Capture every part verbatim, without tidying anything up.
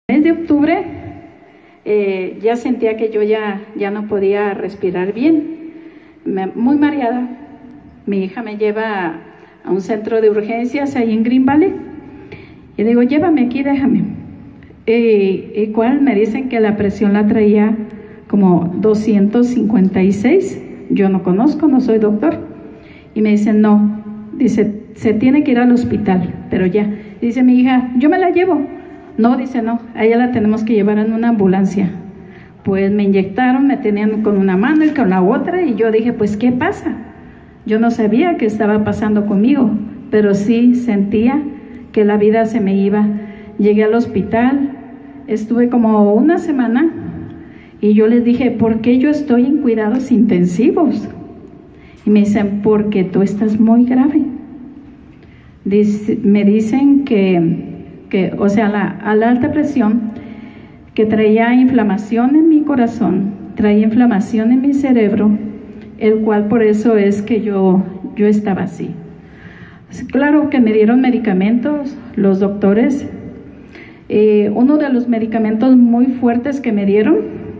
mes de octubre eh, ya sentía que yo ya, ya no podía respirar bien, me, muy mareada. Mi hija me lleva a un centro de urgencias ahí en Green Valley y digo, llévame aquí, déjame. Eh, ¿Y cuál? Me dicen que la presión la traía como doscientos cincuenta y seis, yo no conozco, no soy doctor. Y me dicen, no, dice, se tiene que ir al hospital, pero ya. Dice mi hija, yo me la llevo. No, dice, no, a ella la tenemos que llevar en una ambulancia. Pues me inyectaron, me tenían con una mano y con la otra, y yo dije, pues, ¿qué pasa? Yo no sabía qué estaba pasando conmigo, pero sí sentía que la vida se me iba. Llegué al hospital, estuve como una semana, y yo les dije, ¿por qué yo estoy en cuidados intensivos? Y me dicen, porque tú estás muy grave. Dice, me dicen que, que o sea, la, a la alta presión, que traía inflamación en mi corazón, traía inflamación en mi cerebro, el cual por eso es que yo, yo estaba así. Claro que me dieron medicamentos, los doctores. Eh, uno de los medicamentos muy fuertes que me dieron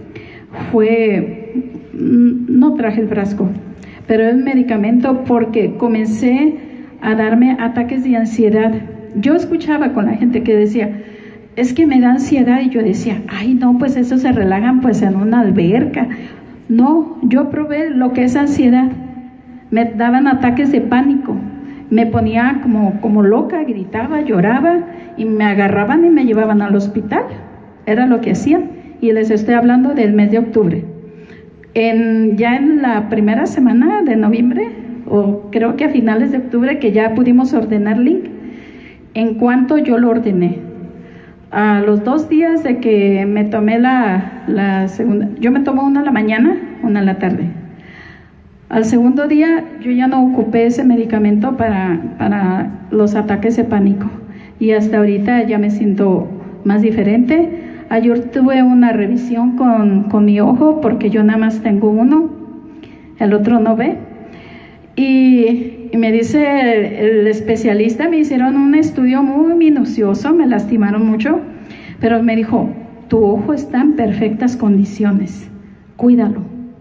fue, no traje el frasco, pero el medicamento porque comencé a darme ataques de ansiedad. Yo escuchaba con la gente que decía, es que me da ansiedad, y yo decía, ay no, pues eso se relajan pues en una alberca. No, yo probé lo que es ansiedad, me daban ataques de pánico, me ponía como, como loca, gritaba, lloraba, y me agarraban y me llevaban al hospital, era lo que hacían, y les estoy hablando del mes de octubre. En, ya en la primera semana de noviembre, o creo que a finales de octubre, que ya pudimos ordenar Link, en cuanto yo lo ordené, a los dos días de que me tomé la, la segunda, yo me tomo una a la mañana, una a la tarde. Al segundo día yo ya no ocupé ese medicamento para, para los ataques de pánico, y hasta ahorita ya me siento más diferente. Ayer tuve una revisión con, con mi ojo, porque yo nada más tengo uno, el otro no ve, y, y me dice el, el especialista, me hicieron un estudio muy minucioso, me lastimaron mucho, pero me dijo, tu ojo está en perfectas condiciones, cuídalo.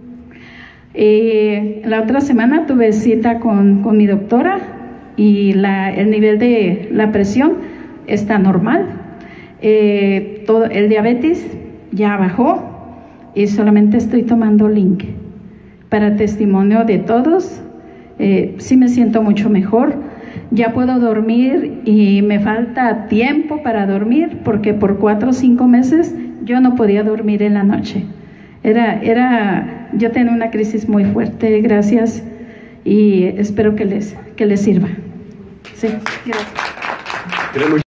Eh, la otra semana tuve cita con, con mi doctora, y la, el nivel de la presión está normal. Eh, todo, el diabetes ya bajó, y solamente estoy tomando Link. Para testimonio de todos, eh, sí me siento mucho mejor, ya puedo dormir, y me falta tiempo para dormir, porque por cuatro o cinco meses yo no podía dormir en la noche. Era, era, yo tenía una crisis muy fuerte, gracias, y espero que les, que les sirva. Sí, gracias.